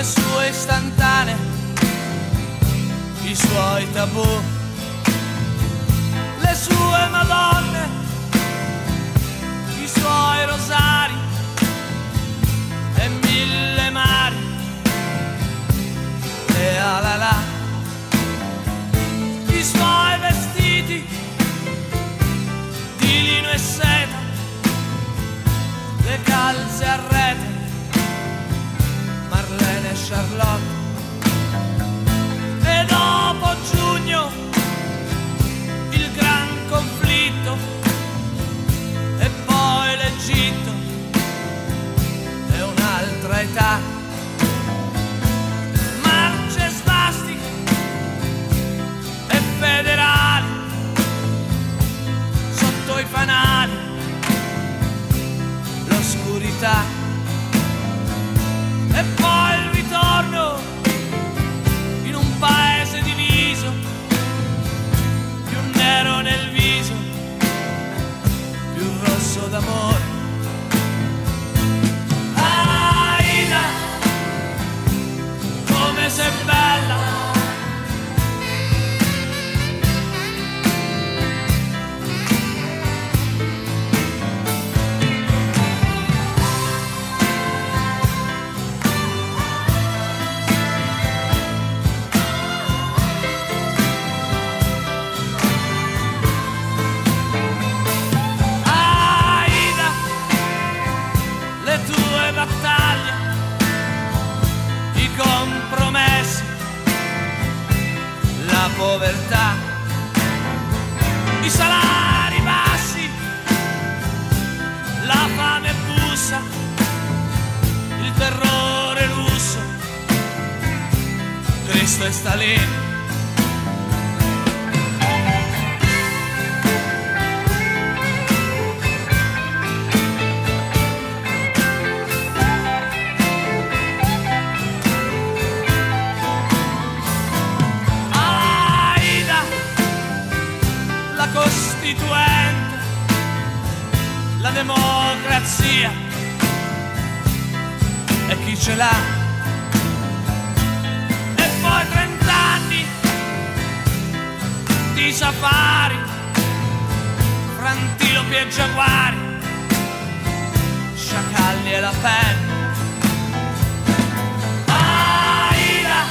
le sue istantanee, i suoi tabù, le sue madonne, i suoi rosari e mille mari, le alala, i suoi vestiti di lino e seta, le calze a rete, Marlene e Charlotte. E dopo giugno il gran conflitto, e poi l'Egitto e un'altra età, marce svastiche e federali sotto i fanali, l'oscurità, e poi il ritorno in un paese diviso, più nero nel viso, più rosso d'amore. Aida, come sei bella, battaglie, i compromessi, la povertà, i salari bassi, la fame bussa, il terrore russo, Cristo e Stalin. La democrazia e chi ce l'ha, e poi 30 anni di safari, fra antilopi e giaguari, sciacalli e la pelle. Aida,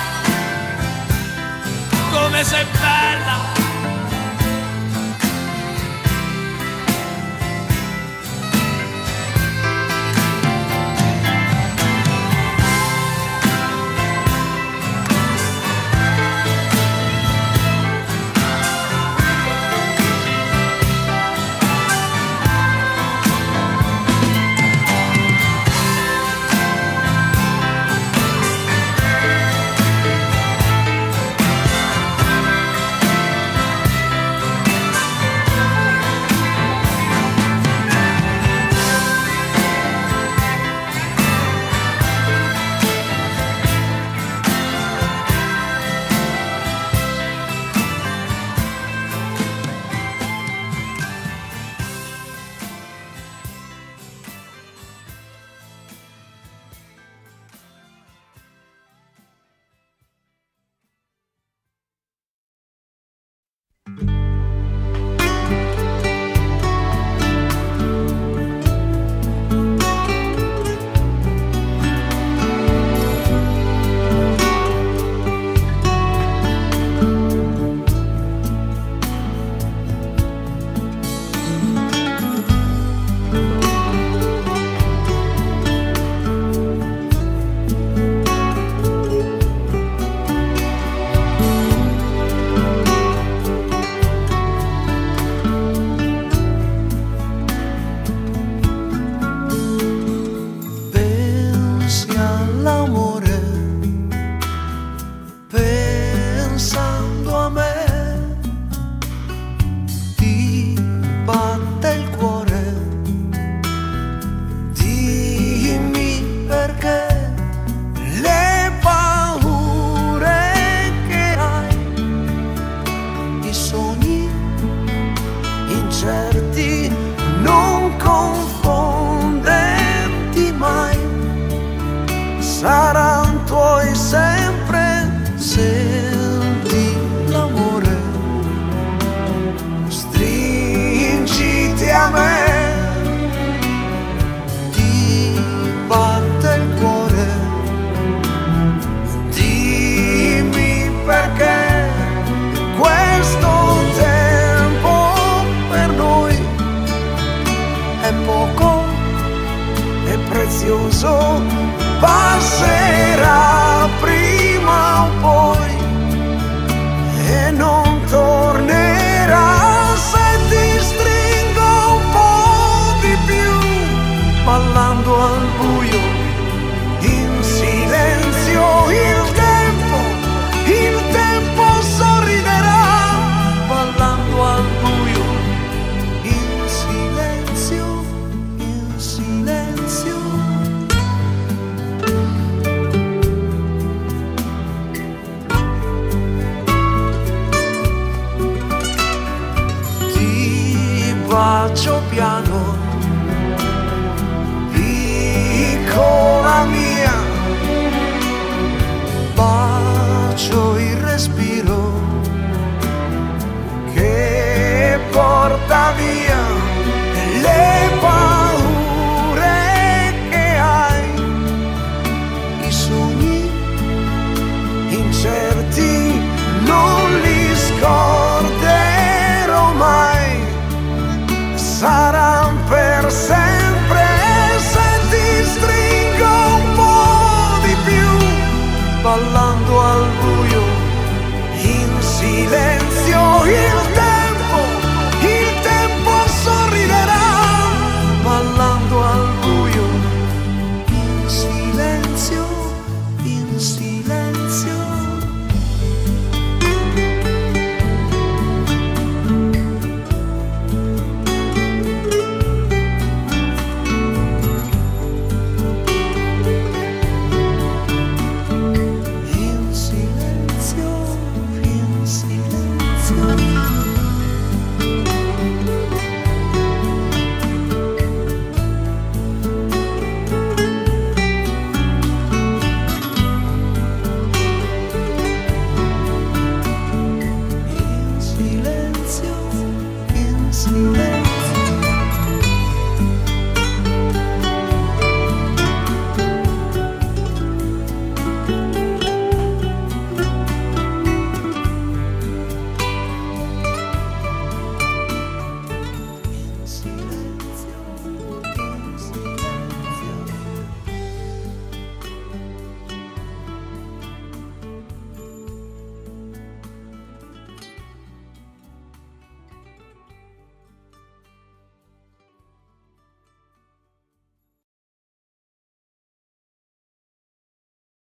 come sei bella, saranno tuoi senti l'amore, stringiti a me, ti batte il cuore, dimmi perché questo tempo per noi è poco, è prezioso, passerà prima o poi e non tornerà se ti stringo un po' di più, ballando al buio, in silenzio il tempo sorriderà, ballando al buio, in silenzio, in silenzio. Ti bacio piano